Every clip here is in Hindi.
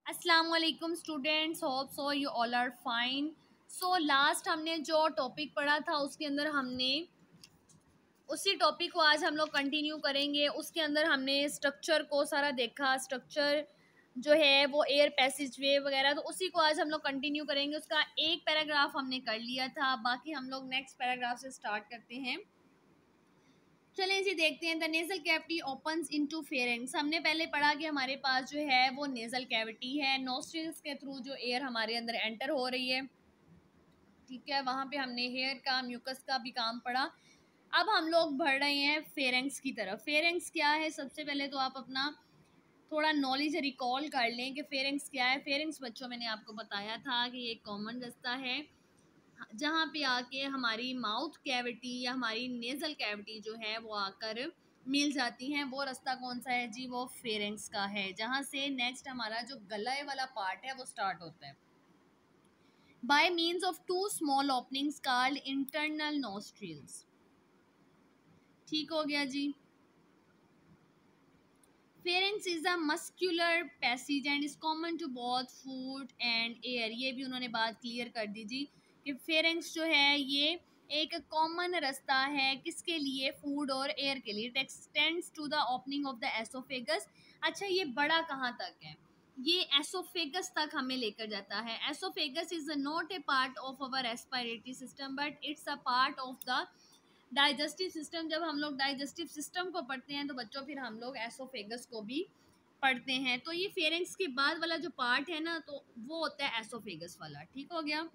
अस्सलाम वालेकुम students, hope so you all are fine. So last हमने जो टॉपिक पढ़ा था उसके अंदर हमने उसी टॉपिक को आज हम लोग कंटिन्यू करेंगे। उसके अंदर हमने स्ट्रक्चर को सारा देखा, स्ट्रक्चर जो है वो एयर पैसेज वे वगैरह, तो उसी को आज हम लोग कंटिन्यू करेंगे। उसका एक पैराग्राफ हमने कर लिया था, बाकी हम लोग नेक्स्ट पैराग्राफ से स्टार्ट करते हैं। चलें इसे देखते हैं। The nasal cavity opens into pharynx. हमने पहले पढ़ा कि हमारे पास जो है वो नेजल कैविटी है, नोस्ट्रिल्स के थ्रू जो एयर हमारे अंदर एंटर हो रही है। ठीक है, वहाँ पे हमने हेयर का, म्यूकस का भी काम पढ़ा। अब हम लोग बढ़ रहे हैं फेरेंक्स की तरफ। फेरेंक्स क्या है, सबसे पहले तो आप अपना थोड़ा नॉलेज रिकॉल कर लें कि फेरेंक्स क्या है। फेरेंक्स बच्चों मैंने आपको बताया था कि ये एक कॉमन रास्ता है जहाँ पे आके हमारी माउथ कैविटी या हमारी नेजल कैविटी जो है वो आकर मिल जाती हैं। वो रास्ता कौन सा है जी? वो फेरेंक्स का है, जहाँ से नेक्स्ट हमारा जो गले वाला पार्ट है वो स्टार्ट होता है। By means of two small openings called internal nostrils. ठीक हो गया जी। Pharynx is a muscular passage and is common to both food and air. ये भी उन्होंने बात क्लियर कर दी जी कि फेरेंक्स जो है ये एक कॉमन रास्ता है किसके लिए? फूड और एयर के लिए। It extends to the opening of the esophagus. अच्छा, ये बड़ा कहाँ तक है? ये एसोफेगस तक हमें लेकर जाता है। Esophagus is not a part of our respiratory system but it's a part of the digestive system. जब हम लोग डाइजेस्टिव सिस्टम को पढ़ते हैं तो बच्चों फिर हम लोग एसोफेगस को भी पढ़ते हैं। तो ये फेरेंक्स के बाद वाला जो पार्ट है ना, तो वो होता है एसोफेगस वाला। ठीक हो गया।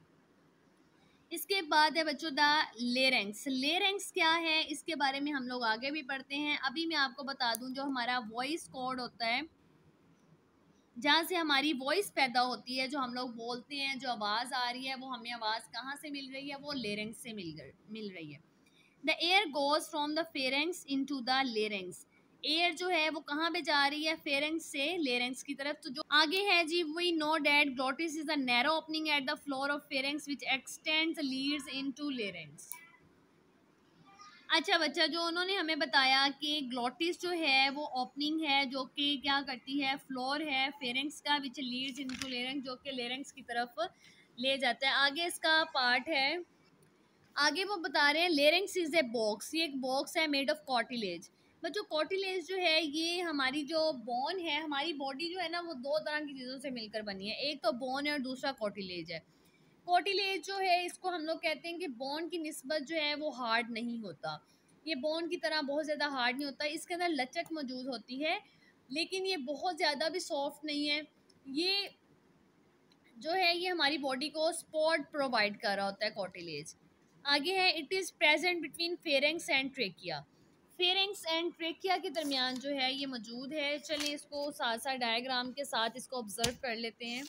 इसके बाद है बच्चों द लेरेंक्स। लेरेंक्स क्या है इसके बारे में हम लोग आगे भी पढ़ते हैं। अभी मैं आपको बता दूं, जो हमारा वॉइस कॉर्ड होता है, जहाँ से हमारी वॉइस पैदा होती है, जो हम लोग बोलते हैं, जो आवाज़ आ रही है, वो हमें आवाज़ कहाँ से मिल रही है? वो लेरेंक्स से मिल रही है। The air goes from the pharynx into the larynx. Air जो है वो कहाँ पे जा रही है? फेरेंक्स से लेरेंक्स की तरफ। तो जो आगे है जी, we know that glottis is a narrow opening at the floor of pharynx which extends leads into larynx. अच्छा बच्चा, जो उन्होंने हमें बताया कि ग्लोटिस जो है वो ओपनिंग है जो कि क्या करती है? फ्लोर है फेरेंक्स का, विच लीड्स इनटू लेरेंक्स, जो कि लेरेंक्स की तरफ ले जाता है। आगे इसका पार्ट है, आगे वो बता रहे हैं लेरिंग्स इज ए बॉक्स। ये एक बॉक्स है मेड ऑफ कॉटिलेज। बच्चों कॉटिलेज जो है ये हमारी जो बोन है, हमारी बॉडी जो है ना वो दो तरह की चीज़ों से मिलकर बनी है। एक तो बोन है और दूसरा कॉटिलेज है। कॉटिलेज जो है इसको हम लोग कहते हैं कि बोन की निस्बत जो है वो हार्ड नहीं होता। ये बोन की तरह बहुत ज़्यादा हार्ड नहीं होता, इसके अंदर लचक मौजूद होती है, लेकिन ये बहुत ज़्यादा भी सॉफ्ट नहीं है। ये जो है ये हमारी बॉडी को सपोर्ट प्रोवाइड कर रहा होता है कॉटिलेज। आगे है, it is present between pharynx and trachea. Pharynx and trachea के दरमियान जो है ये मौजूद है। चलिए इसको साथ साथ डायग्राम के साथ इसको ऑब्जर्व कर लेते हैं।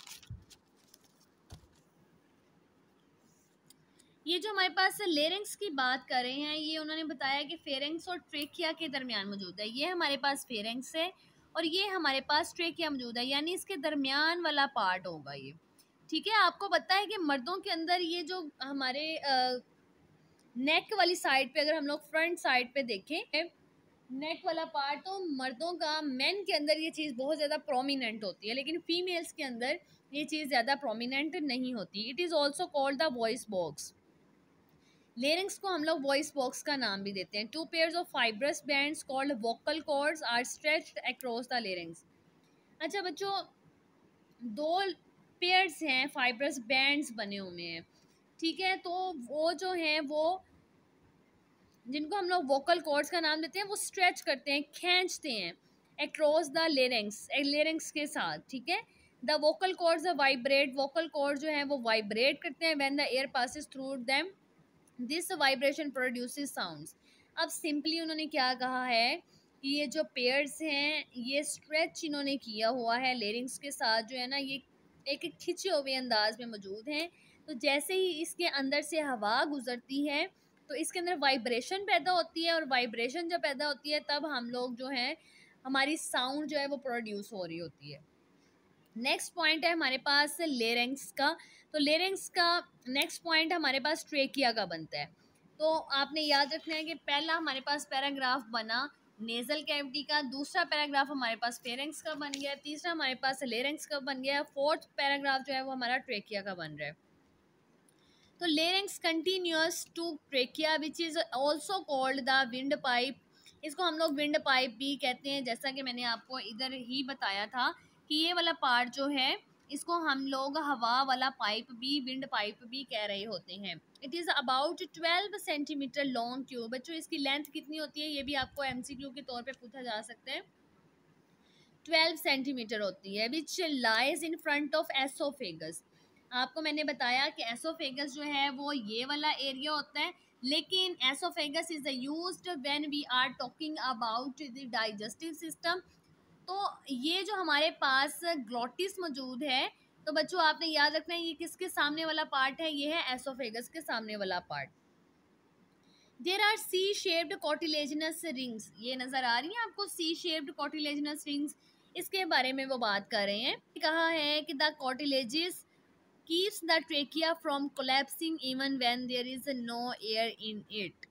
ये जो हमारे पास लेरिंग्स की बात कर रहे हैं, ये उन्होंने बताया कि फेरेंक्स और ट्रेकिया के दरमियान मौजूद है। ये हमारे पास फेरेंक्स है और ये हमारे पास ट्रेकिया मौजूद है, यानी इसके दरमियान वाला पार्ट होगा ये। ठीक है, आपको पता है कि मर्दों के अंदर ये जो हमारे नेक वाली साइड पे, अगर हम लोग फ्रंट साइड पे देखें नेक वाला पार्ट, तो मर्दों का, मेन के अंदर ये चीज़ बहुत ज़्यादा प्रोमिनेंट होती है, लेकिन फीमेल्स के अंदर ये चीज़ ज़्यादा प्रोमिनेंट नहीं होती। It is also called the voice box. Larynx को हम लोग वॉइस बॉक्स का नाम भी देते हैं। Two pairs of fibrous bands called vocal cords are stretched across the larynx. अच्छा बच्चों, दो पेयर्स हैं, फाइब्रस बैंड्स बने हुए हैं। ठीक है, तो वो जो हैं वो, जिनको हम लोग वोकल कॉर्ड्स का नाम देते हैं, वो स्ट्रेच करते हैं, खींचते हैं अक्रॉस द लेरिंग्स, लेरिंग्स के साथ। ठीक है, the vocal cords vibrate. Vocal cord जो है वो वाइब्रेट करते हैं when the air passes through them, this vibration produces sounds. अब सिंपली उन्होंने क्या कहा है कि ये जो पेयर्स हैं ये स्ट्रेच इन्होंने किया हुआ है लेरिंग्स के साथ, जो है ना ये एक एक खिंचे हुए अंदाज में मौजूद हैं। तो जैसे ही इसके अंदर से हवा गुजरती है तो इसके अंदर वाइब्रेशन पैदा होती है, और वाइब्रेशन जब पैदा होती है तब हम लोग जो है, हमारी साउंड जो है वो प्रोड्यूस हो रही होती है। नेक्स्ट पॉइंट है हमारे पास लेरेंक्स का। तो लेरेंक्स का नेक्स्ट पॉइंट हमारे पास ट्रेकिया का बनता है। तो आपने याद रखना है कि पहला हमारे पास पैराग्राफ बना नेजल कैविटी का, दूसरा पैराग्राफ हमारे पास फेरेंक्स का बन गया, तीसरा हमारे पास लेरेंक्स का बन गया, फोर्थ पैराग्राफ जो है वो हमारा ट्रेकिया का बन रहा है। तो larynx continuous to trachea which is also called the wind pipe, इसको हम लोग विंड पाइप भी कहते हैं, जैसा कि मैंने आपको इधर ही बताया था कि ये वाला पार्ट जो है इसको हम लोग हवा वाला पाइप भी, विंड पाइप भी कह रहे होते हैं। It is about 12 centimetre long tube. बच्चों इसकी लेंथ कितनी होती है ये भी आपको एमसीक्यू के तौर पे पूछा जा सकता है। 12 सेंटीमीटर होती है, which lies in front of esophagus. आपको मैंने बताया कि एसोफेगस जो है वो ये वाला एरिया होता है, लेकिन esophagus is used when we are talking about the digestive system. तो ये जो हमारे पास ग्लॉटिस मौजूद है, तो बच्चों आपने याद रखना है ये किसके सामने वाला पार्ट है, ये है एसोफेगस के सामने वाला part. There are C shaped cartilaginous rings, ये नजर आ रही है आपको सी शेप्ड कॉटिलेजिनस रिंग्स, इसके बारे में वो बात कर रहे हैं। कहा है कि the cartilages keeps the trachea from collapsing even when there is no air in it.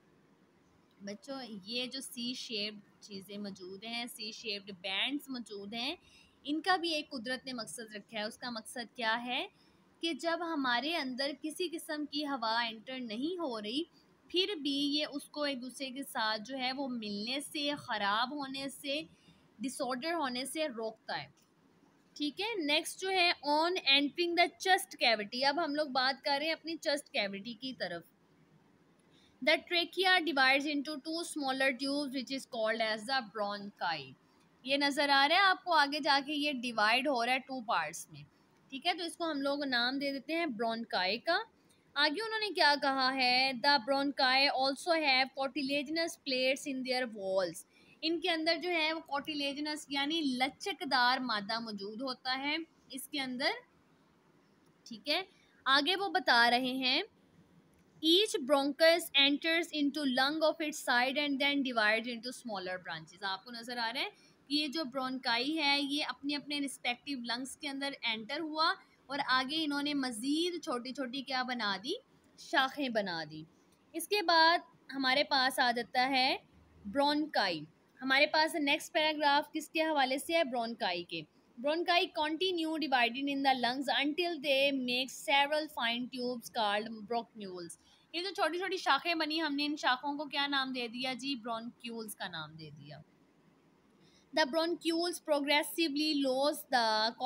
बच्चों ये जो सी शेप्ड चीज़ें मौजूद हैं, सी शेप्ड बैंड्स मौजूद हैं, इनका भी एक कुदरत ने मकसद रखा है। उसका मकसद क्या है कि जब हमारे अंदर किसी किस्म की हवा एंटर नहीं हो रही, फिर भी ये उसको एक दूसरे के साथ जो है वो मिलने से, ख़राब होने से, डिसऑर्डर होने से रोकता है। ठीक है, नेक्स्ट जो है on entering the chest cavity. अब हम लोग बात कर रहे हैं अपनी चेस्ट कैविटी की तरफ। The trachea divides into two smaller tubes which is called as the bronchi। ये नज़र आ रहा है आपको, आगे जाके ये डिवाइड हो रहा है टू पार्ट्स में। ठीक है, तो इसको हम लोग नाम दे देते हैं ब्रोंकाई का। आगे उन्होंने क्या कहा है, the bronchi also have cartilaginous plates in their walls. इनके अंदर जो है वो कॉटिलेजिनस यानी लचकदार मादा मौजूद होता है इसके अंदर। ठीक है, आगे वो बता रहे हैं each bronchus enters into lung of its side and then divides into smaller branches। आपको नजर आ रहा है कि ये जो ब्रोंकाई है ये अपने अपने रिस्पेक्टिव लंग्स के अंदर एंटर हुआ और आगे इन्होंने मज़ीद छोटी छोटी क्या बना दी, शाखें बना दी। इसके बाद हमारे पास आ जाता है ब्रोंकाई। हमारे पास नेक्स्ट पैराग्राफ किसके हवाले से है, ब्रोंकाई के। Bronchi continue dividing in the lungs until they make several fine tubes called bronchioles। ये जो छोटी छोटी शाखें बनी, हमने इन शाखों को क्या नाम दे दिया जी, ब्रोंक्यूल्स का नाम दे दिया। The bronchioles progressively lose the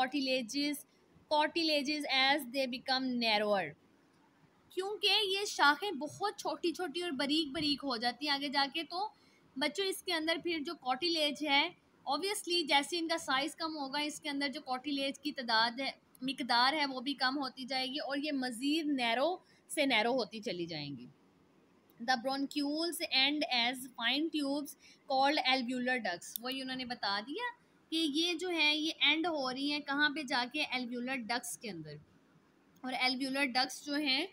cartilages as they become narrower। क्योंकि ये शाखें बहुत छोटी छोटी और बारीक बारीक हो जाती हैं आगे जाके, तो बच्चों इसके अंदर फिर जो कॉटिलेज है, ऑब्वियसली जैसे इनका साइज कम होगा इसके अंदर जो कॉटिलेज की तादाद है, मिकदार है, वो भी कम होती जाएगी और ये मज़ीद नैरो से नैरो होती चली जाएंगी। The bronchioles end as fine tubes called alveolar ducts. वही उन्होंने बता दिया कि ये जो है ये एंड हो रही हैं कहाँ पे जाके, एल्व्यूलर डक्ट्स के अंदर। और एल्व्यूलर डक्ट्स जो हैं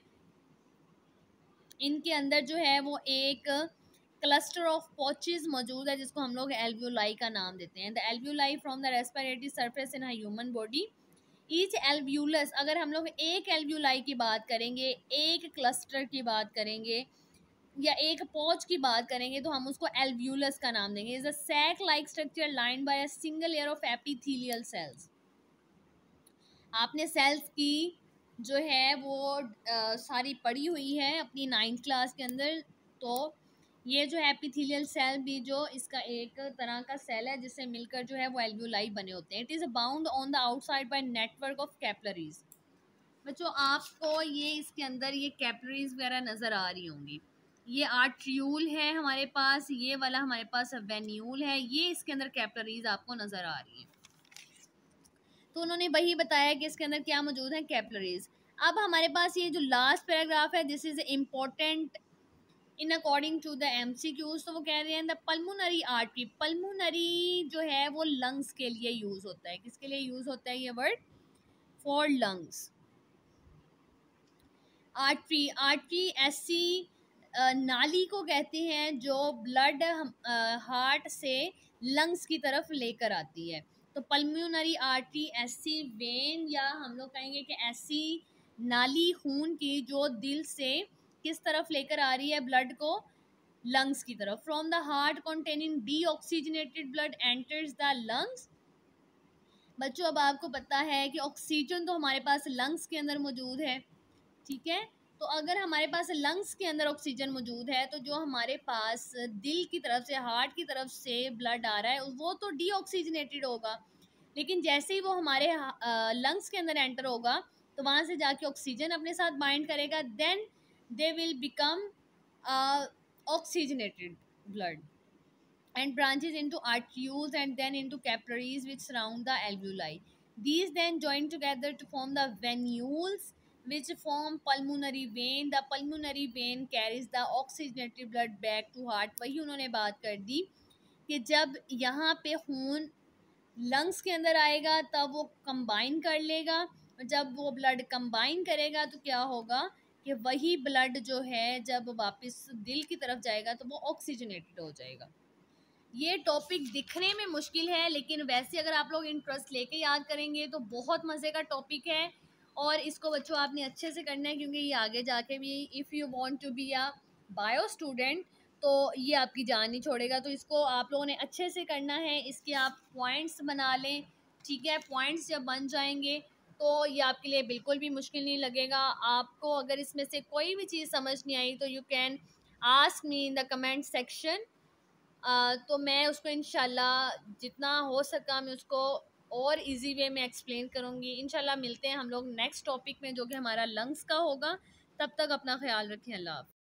इनके अंदर जो है वो एक क्लस्टर ऑफ पॉचेस मौजूद है जिसको हम लोग एल्व्यूलाई का नाम देते हैं। The alveoli from the respiratory surface in human body. Each alveolus, अगर हम लोग एक एल्व्यूलाई की बात करेंगे, एक क्लस्टर की बात करेंगे या एक पॉच की बात करेंगे तो हम उसको एल्व्यूलस का नाम देंगे। Is a sac like structure lined by a single layer of epithelial cells. आपने सेल्स की जो है वो सारी पढ़ी हुई है अपनी 9th क्लास के अंदर। तो ये जो एपिथेलियल सेल भी जो इसका एक तरह का सेल है जिससे मिलकर जो है वो एल्व्यूलाई बने होते हैं। It is bound on the outside by network of capillaries. बच्चों आपको ये इसके अंदर ये कैपिलरीज वगैरह नज़र आ रही होंगी। ये आर्ट्रियूल है हमारे पास, ये वाला हमारे पास वेन्यूल है, ये इसके अंदर कैपिलरीज आपको नज़र आ रही है। तो उन्होंने वही बताया कि इसके अंदर क्या मौजूद है, कैपिलरीज। अब हमारे पास ये जो लास्ट पैराग्राफ है, this is important in according to the MCQs. तो वो कह रहे हैं द पल्मोनरी आर्टरी। पल्मोनरी जो है वो लंग्स के लिए यूज होता है। किसके लिए यूज होता है ये word, for lungs. Artery, artery ऐसी नाली को कहते हैं जो ब्लड हार्ट से लंग्स की तरफ लेकर आती है। तो पल्मोनरी आर्टरी ऐसी वेन या हम लोग कहेंगे कि ऐसी नाली खून की जो दिल से किस तरफ लेकर आ रही है ब्लड को, लंग्स की तरफ। From the heart containing deoxygenated blood enters the lungs. बच्चों अब आपको पता है कि ऑक्सीजन तो हमारे पास लंग्स के अंदर मौजूद है, ठीक है। तो अगर हमारे पास लंग्स के अंदर ऑक्सीजन मौजूद है तो जो हमारे पास दिल की तरफ से, हार्ट की तरफ से ब्लड आ रहा है वो तो डीऑक्सीजनेटेड होगा, लेकिन जैसे ही वो हमारे लंग्स के अंदर एंटर होगा तो वहां से जाके ऑक्सीजन अपने साथ बाइंड करेगा, then they will become oxygenated blood and branches into arteries and then into capillaries which surround the alveoli. These then join together to form the venules which form pulmonary vein. The pulmonary vein carries the oxygenated blood back to heart. वही उन्होंने बात कर दी कि जब यहाँ पे खून लंग्स के अंदर आएगा तब वो कंबाइन कर लेगा, और जब वो ब्लड कंबाइन करेगा तो क्या होगा कि वही ब्लड जो है जब वापस दिल की तरफ जाएगा तो वो ऑक्सीजनेटेड हो जाएगा। ये टॉपिक दिखने में मुश्किल है लेकिन वैसे अगर आप लोग इंटरेस्ट लेके याद करेंगे तो बहुत मज़े का टॉपिक है, और इसको बच्चों आपने अच्छे से करना है क्योंकि ये आगे जाके भी if you want to be a bio student तो ये आपकी जान नहीं छोड़ेगा। तो इसको आप लोगों ने अच्छे से करना है, इसके आप पॉइंट्स बना लें, ठीक है। पॉइंट्स जब बन जाएंगे तो ये आपके लिए बिल्कुल भी मुश्किल नहीं लगेगा। आपको अगर इसमें से कोई भी चीज़ समझ नहीं आई तो you can ask me in the comment section. तो मैं उसको इंशाल्लाह जितना हो सका मैं उसको और इजी वे में एक्सप्लेन करूँगी। इंशाल्लाह मिलते हैं हम लोग नेक्स्ट टॉपिक में जो कि हमारा लंग्स का होगा। तब तक अपना ख्याल रखें। अल्लाह हाफ़िज़।